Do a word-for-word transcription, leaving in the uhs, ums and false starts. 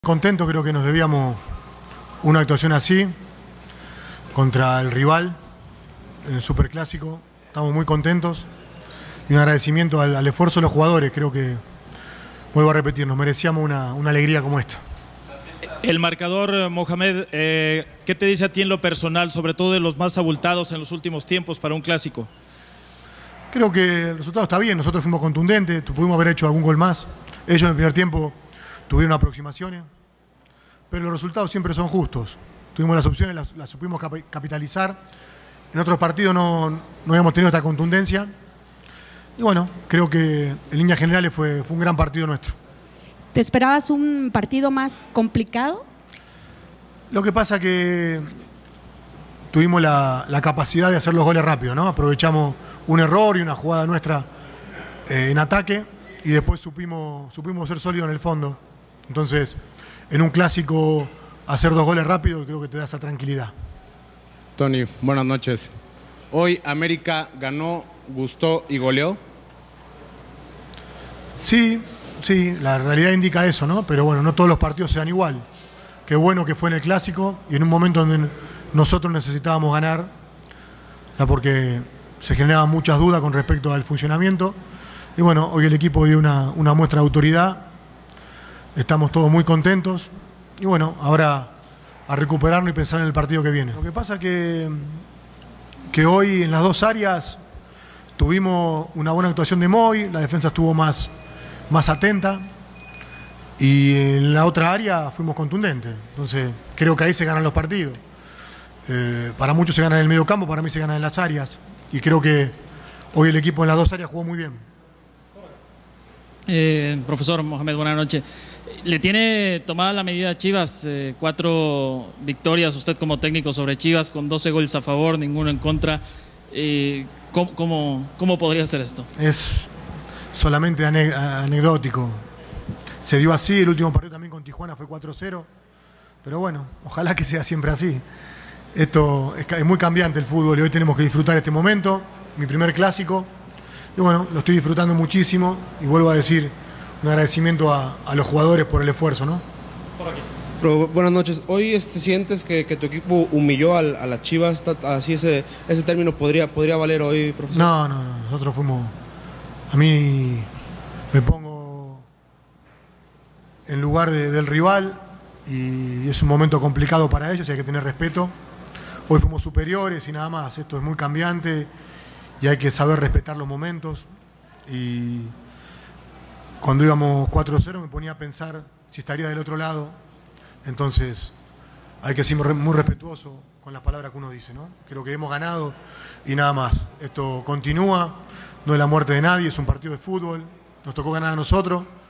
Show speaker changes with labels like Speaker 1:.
Speaker 1: Contento, creo que nos debíamos una actuación así contra el rival en el Superclásico. Estamos muy contentos y un agradecimiento al, al esfuerzo de los jugadores. Creo que, vuelvo a repetir, nos merecíamos una, una alegría como esta.
Speaker 2: El marcador, Mohamed, eh, ¿qué te dice a ti en lo personal, sobre todo de los más abultados en los últimos tiempos para un clásico?
Speaker 1: Creo que el resultado está bien, nosotros fuimos contundentes, pudimos haber hecho algún gol más. Ellos en el primer tiempo tuvieron aproximaciones, pero los resultados siempre son justos. Tuvimos las opciones, las, las supimos cap capitalizar. En otros partidos no, no habíamos tenido esta contundencia. Y bueno, creo que en líneas generales fue, fue un gran partido nuestro.
Speaker 3: ¿Te esperabas un partido más complicado?
Speaker 1: Lo que pasa que tuvimos la, la capacidad de hacer los goles rápido, ¿no? Aprovechamos un error y una jugada nuestra eh, en ataque y después supimos, supimos ser sólidos en el fondo. Entonces, en un clásico, hacer dos goles rápido creo que te da esa tranquilidad.
Speaker 4: Tony, buenas noches. Hoy América ganó, gustó y goleó.
Speaker 1: Sí, sí, la realidad indica eso, ¿no? Pero bueno, no todos los partidos sean igual. Qué bueno que fue en el clásico y en un momento donde nosotros necesitábamos ganar, ya porque se generaban muchas dudas con respecto al funcionamiento. Y bueno, hoy el equipo dio una, una muestra de autoridad. Estamos todos muy contentos y bueno, ahora a recuperarnos y pensar en el partido que viene. Lo que pasa es que, que hoy en las dos áreas tuvimos una buena actuación de Moy, la defensa estuvo más, más atenta y en la otra área fuimos contundentes. Entonces creo que ahí se ganan los partidos. Eh, para muchos se ganan en el medio campo, para mí se ganan en las áreas y creo que hoy el equipo en las dos áreas jugó muy bien.
Speaker 5: Eh, profesor Mohamed, buenas noches. ¿Le tiene tomada la medida a Chivas? Eh, cuatro victorias usted como técnico sobre Chivas con doce goles a favor, ninguno en contra. Eh, ¿cómo, cómo, ¿Cómo podría ser esto?
Speaker 1: Es solamente ane anecdótico. Se dio así, el último partido también con Tijuana fue cuatro cero. Pero bueno, ojalá que sea siempre así. Esto es, es muy cambiante el fútbol y hoy tenemos que disfrutar este momento, mi primer clásico. Y bueno, lo estoy disfrutando muchísimo y vuelvo a decir un agradecimiento a, a los jugadores por el esfuerzo, ¿no?
Speaker 6: Por aquí. Pero, buenas noches. Hoy este, sientes que, que tu equipo humilló al, a las Chivas, así ese, ese término podría, podría valer hoy, profesor.
Speaker 1: No, no, no, nosotros fuimos, a mí me pongo en lugar de, del rival y es un momento complicado para ellos y hay que tener respeto. Hoy fuimos superiores y nada más, esto es muy cambiante y hay que saber respetar los momentos. Y cuando íbamos cuatro cero me ponía a pensar si estaría del otro lado. Entonces hay que ser muy respetuoso con las palabras que uno dice, ¿no? Creo que hemos ganado y nada más. Esto continúa, no es la muerte de nadie, es un partido de fútbol. Nos tocó ganar a nosotros.